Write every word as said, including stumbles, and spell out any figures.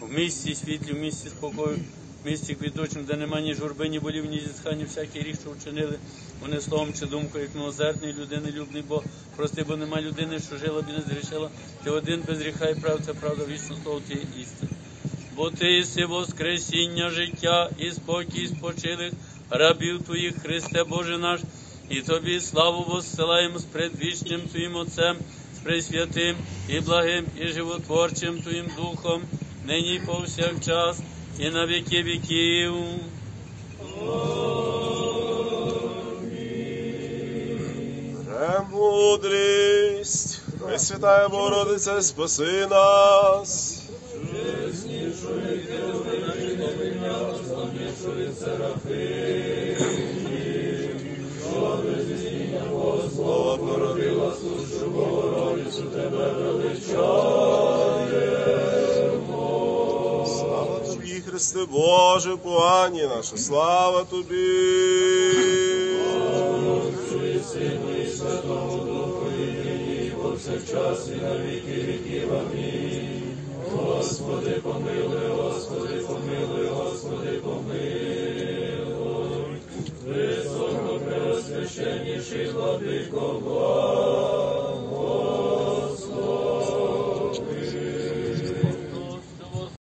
в місті світлі, в місті спокою, в місті квіточному, де нема ні журби, ні болів, ні зітхань, ні всякий ріг, що вчинили вони словом чи думкою, як милосердний, людинолюбний Бог. Прости, бо нема людини, що жила б і не згрішила. Ти один без гріха і прав, це правда, вічно слово Твоє істина. Бо Ти єси воскресіння, життя і спокій спочилих рабів Твоїх, Христе Боже наш, і Тобі славу воссилаємо з предвічним Твоїм Отцем, з пресвятим і благим і животворчим Твоїм Духом, нині і повсякчас, і на віки віків. Премудрість, Пресвятая Богородице, спаси нас. Чеснішої Ти, винятиння, славнішої Серафим, що без ім'я Господа породила сущу Богородицю, Тебе величаємо. Слава Тобі, Христе Боже, Пані наша, слава Тобі. Отцю і Сину і Святому Духу, і нині, і повсякчас, і на віки віків. Амінь. Господи, помилуй, Господи, помилуй, Господи, помилуй. Високо преосвященніший владико, благослови.